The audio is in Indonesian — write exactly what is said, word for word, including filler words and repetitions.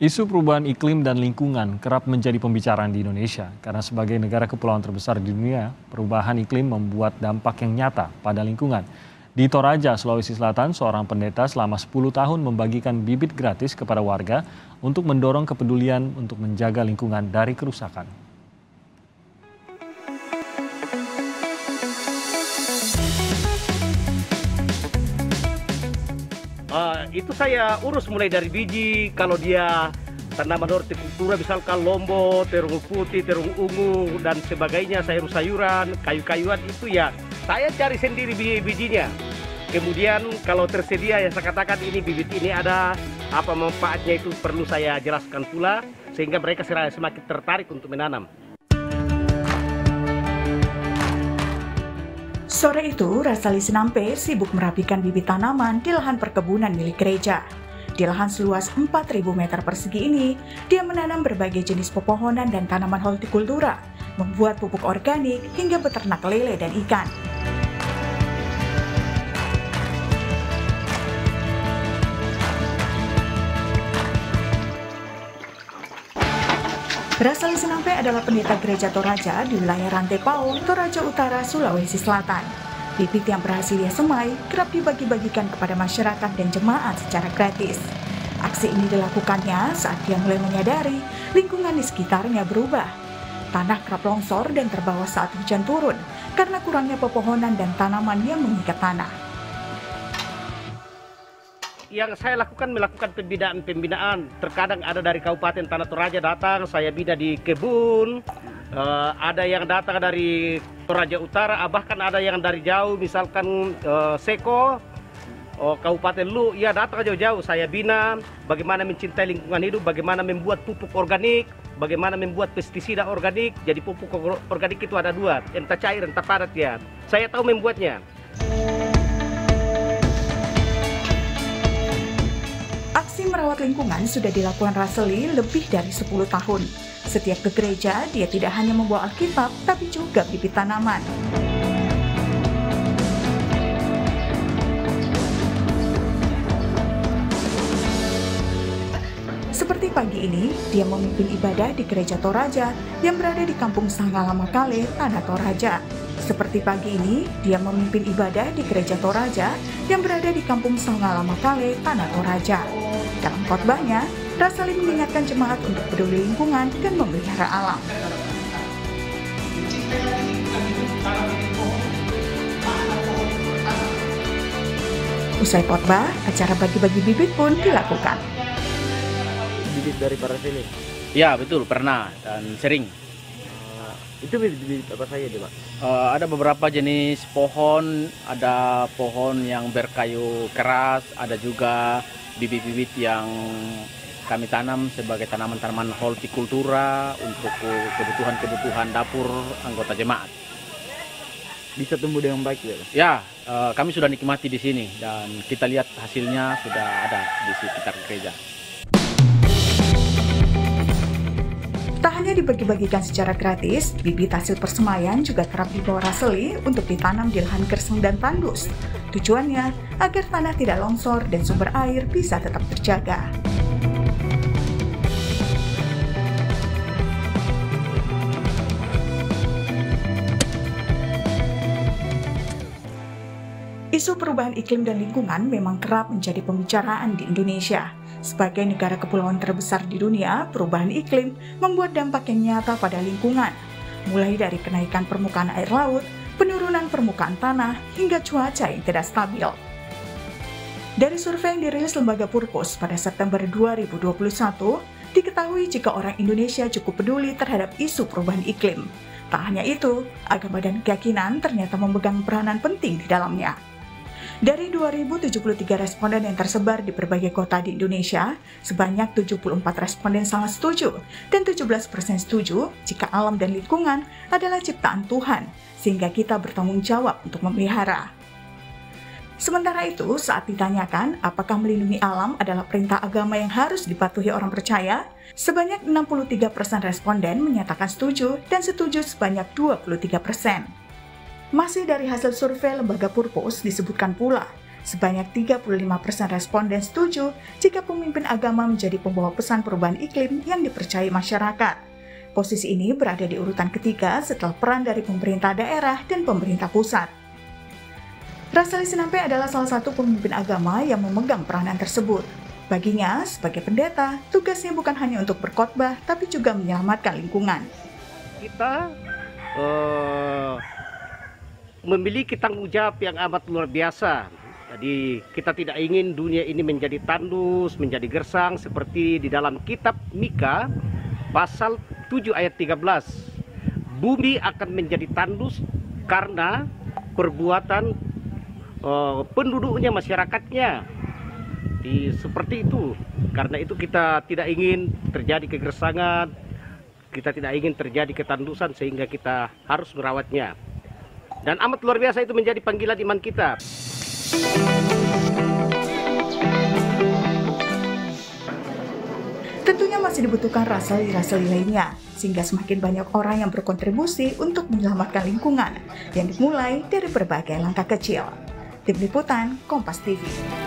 Isu perubahan iklim dan lingkungan kerap menjadi pembicaraan di Indonesia karena sebagai negara kepulauan terbesar di dunia, perubahan iklim membuat dampak yang nyata pada lingkungan. Di Toraja, Sulawesi Selatan, seorang pendeta selama sepuluh tahun membagikan bibit gratis kepada warga untuk mendorong kepedulian untuk menjaga lingkungan dari kerusakan. Uh, itu saya urus mulai dari biji, kalau dia tanaman hortikultura misalkan lombok, terung putih, terung ungu dan sebagainya, sayur-sayuran, kayu-kayuan itu ya saya cari sendiri biji-bijinya. Kemudian kalau tersedia yang saya katakan ini bibit ini ada apa manfaatnya itu perlu saya jelaskan pula sehingga mereka semakin tertarik untuk menanam. Sore itu, Rasali Senampe sibuk merapikan bibit tanaman di lahan perkebunan milik gereja. Di lahan seluas empat ribu meter persegi ini, dia menanam berbagai jenis pepohonan dan tanaman hortikultura, membuat pupuk organik hingga beternak lele dan ikan. Rasali Senampe adalah pendeta gereja Toraja di wilayah Rantai Pao, Toraja Utara, Sulawesi Selatan. Bibit yang berhasil dia semai kerap dibagi-bagikan kepada masyarakat dan jemaat secara gratis. Aksi ini dilakukannya saat dia mulai menyadari lingkungan di sekitarnya berubah. Tanah kerap longsor dan terbawa saat hujan turun karena kurangnya pepohonan dan tanaman yang mengikat tanah. Yang saya lakukan melakukan pembinaan-pembinaan. Terkadang ada dari Kabupaten Tanah Toraja datang, saya bina di kebun. Uh, ada yang datang dari Toraja Utara, bahkan ada yang dari jauh, misalkan uh, Seko, uh, Kabupaten Lu, ya datang jauh-jauh. Saya bina bagaimana mencintai lingkungan hidup, bagaimana membuat pupuk organik, bagaimana membuat pestisida organik. Jadi pupuk organik itu ada dua, entah cair, entah padat ya. Saya tahu membuatnya. Aksi merawat lingkungan sudah dilakukan Rasali lebih dari sepuluh tahun. Setiap ke gereja, dia tidak hanya membawa Alkitab, tapi juga bibit tanaman. Seperti pagi ini, dia memimpin ibadah di gereja Toraja yang berada di kampung Sangalamakale, Tanah Toraja. Seperti pagi ini, dia memimpin ibadah di gereja Toraja yang berada di kampung Sangalamakale, Tanah Toraja. Dalam khotbahnya, Rasali mengingatkan jemaat untuk peduli lingkungan dan memelihara alam. Usai khotbah, acara bagi-bagi bibit pun dilakukan. Bibit dari para sini? Ya betul, pernah dan sering. Uh, itu bibit apa saja Pak? Uh, ada beberapa jenis pohon, ada pohon yang berkayu keras, ada juga bibit-bibit yang kami tanam sebagai tanaman-tanaman hortikultura untuk kebutuhan-kebutuhan dapur anggota jemaat. Bisa tumbuh dengan baik ya? Ya, uh, kami sudah nikmati di sini dan kita lihat hasilnya sudah ada di sekitar gereja. Tak hanya dibagi-bagikan secara gratis, bibit hasil persemaian juga kerap dibawa Rasali untuk ditanam di lahan gersang dan tandus. Tujuannya agar tanah tidak longsor dan sumber air bisa tetap terjaga. Isu perubahan iklim dan lingkungan memang kerap menjadi pembicaraan di Indonesia. Sebagai negara kepulauan terbesar di dunia, perubahan iklim membuat dampak yang nyata pada lingkungan, mulai dari kenaikan permukaan air laut, penurunan permukaan tanah, hingga cuaca yang tidak stabil. Dari survei yang dirilis lembaga Purpose pada September dua ribu dua puluh satu, diketahui jika orang Indonesia cukup peduli terhadap isu perubahan iklim. Tak hanya itu, agama dan keyakinan ternyata memegang peranan penting di dalamnya. Dari dua ribu tujuh puluh tiga responden yang tersebar di berbagai kota di Indonesia, sebanyak tujuh puluh empat responden sangat setuju dan tujuh belas persen setuju jika alam dan lingkungan adalah ciptaan Tuhan, sehingga kita bertanggung jawab untuk memelihara. Sementara itu, saat ditanyakan apakah melindungi alam adalah perintah agama yang harus dipatuhi orang percaya, sebanyak enam puluh tiga persen responden menyatakan setuju dan setuju sebanyak dua puluh tiga persen. Masih dari hasil survei lembaga Purpose disebutkan pula, Sebanyak tiga puluh lima persen responden setuju jika pemimpin agama menjadi pembawa pesan perubahan iklim yang dipercayai masyarakat. Posisi ini berada di urutan ketiga setelah peran dari pemerintah daerah dan pemerintah pusat. Rasali Sinampe adalah salah satu pemimpin agama yang memegang peranan tersebut. Baginya, sebagai pendeta, tugasnya bukan hanya untuk berkhotbah, tapi juga menyelamatkan lingkungan. Kita uh, memiliki tanggung jawab yang amat luar biasa. Jadi kita tidak ingin dunia ini menjadi tandus, menjadi gersang seperti di dalam kitab Mika pasal tujuh ayat tiga belas. Bumi akan menjadi tandus karena perbuatan uh, penduduknya, masyarakatnya. Di, seperti itu. Karena itu kita tidak ingin terjadi kegersangan, kita tidak ingin terjadi ketandusan sehingga kita harus merawatnya. Dan amat luar biasa itu menjadi panggilan iman kita. Tentunya masih dibutuhkan rasali-rasali lainnya, sehingga semakin banyak orang yang berkontribusi untuk menyelamatkan lingkungan, yang dimulai dari berbagai langkah kecil. Tim Liputan, Kompas T V.